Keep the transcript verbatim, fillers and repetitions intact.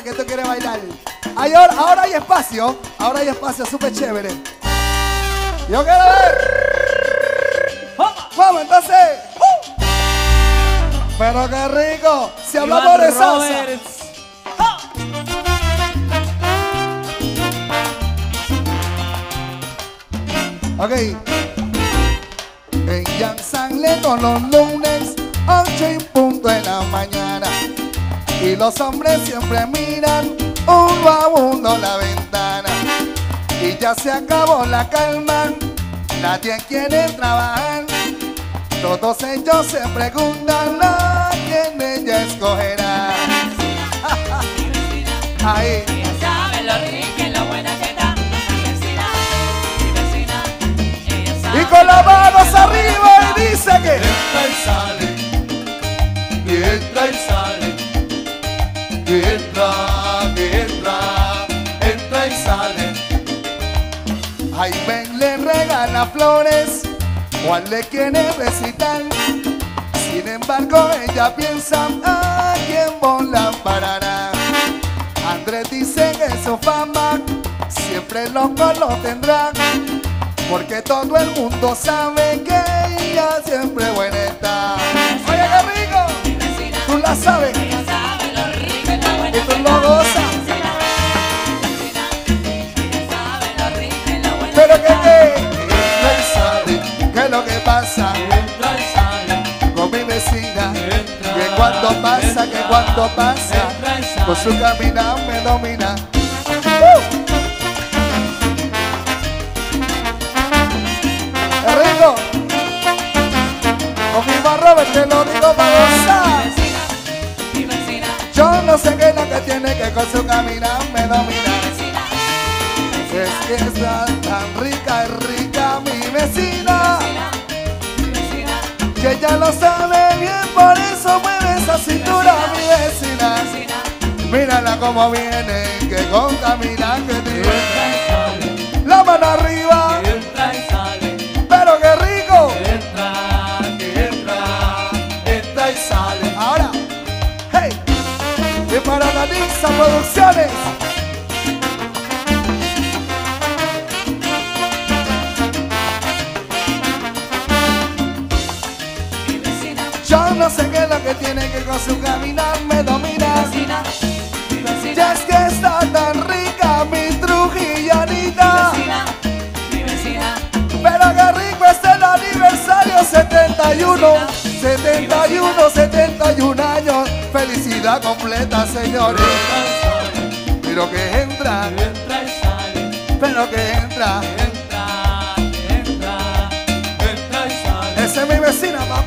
que tú quieres bailar. Hay, ahora, ahora hay espacio, ahora hay espacio súper chévere. Yo quiero ver. Vamos, entonces. Pero qué rico. Si hablamos de salsa. Ok. Ella sale todos los lunes, ocho y punto de la mañana. Y los hombres siempre miran uno a uno la ventana. Y ya se acabó la calma, nadie quiere trabajar. Todos ellos se preguntan a quién ella escogerá. Ahí. Ella sabe lo rica y lo buena que está. Mi vecina, mi vecina. Ella sabe. Y con las manos arriba y dice que Entra y sale, y entra y sale, y entra, y entra, entra y sale. ay, ven, le regala flores, Juan le quiere recitar. Sin embargo ella piensa a quién la parará. Andrés dice que su fama siempre loco lo tendrá, porque todo el mundo sabe que ella siempre buena está. Oye, qué rico, tú la sabes Ella sabe lo rica y lo buena y que tú está. lo gozas. Pero que qué, Entra y sale, ¿qué es lo que pasa entra y sale, con mi vecina? entra, Que cuando pasa, que entra, cuando pasa, entra y sale. por su caminar me domina. ¡Uh! ¡Qué rico! Con mi Robert te lo digo para gozar. Mi vecina, Yo no sé qué es lo que tiene, que con su caminar me domina. vecina, Es que está tan rica, es rica mi vecina, mi vecina, que ella lo sabe bien, por eso mueve esa cintura mi vecina. vecina. Mírala como viene, que con caminar que Entra tiene. y sale, La mano arriba, entra y sale, pero qué rico. entra, y entra, entra y sale. Ahora, hey, y para Danisa Producciones. Mi vecina, Yo no sé qué es lo que tiene, que con su caminar me domina. vecina, mi vecina, Ya es que está tan rica mi trujillanita. vecina, mi vecina. Pero qué rico es el aniversario setenta y uno, setenta y uno, setenta y uno años. Felicidad completa, señores. Entra y sale, Pero que entra, entra y sale, pero que entra. entra, entra, entra y sale. Esa es mi vecina, papá.